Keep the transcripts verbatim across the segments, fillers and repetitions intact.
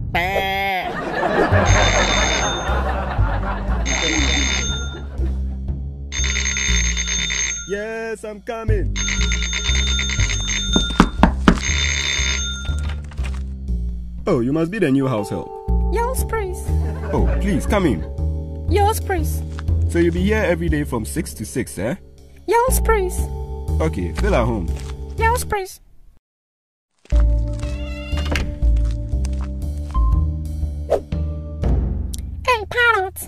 Yes, I'm coming. Oh, you must be the new house help. Yes, please. Oh, please, come in. Yes, please. So you'll be here every day from six to six, eh? Yes, please. Okay, feel at home. Yes, please. Hey, Parrot.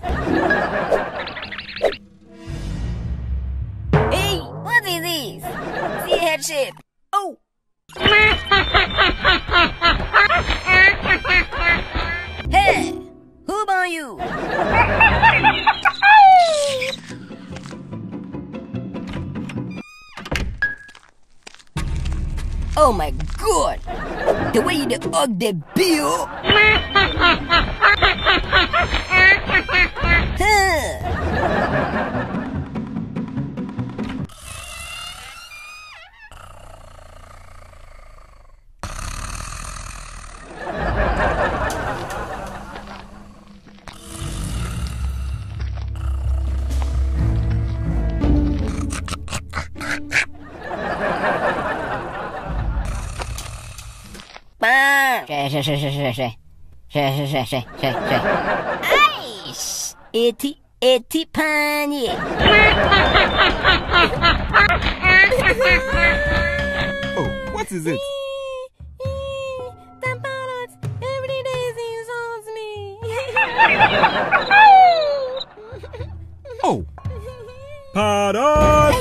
Hey, what is this? See head shape. Oh! Hey! Who are you? Oh my god! The way you the hug the bill! Shh, shh, shh, shh, shh. Shh, shh, shh, shh, shh, shh. Aish! Eti, eti pani. Oh, what is it? The Parrot every day insults me. Oh! Parrot!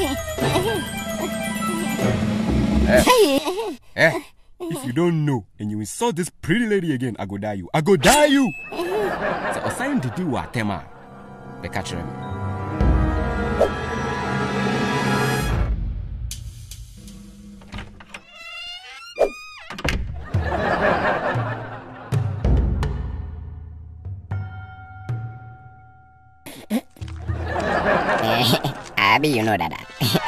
Eh? If you don't know and you insult this pretty lady again, I go die you. I go die you. So assign the do what tema. The catcher. Abi You Know Dada.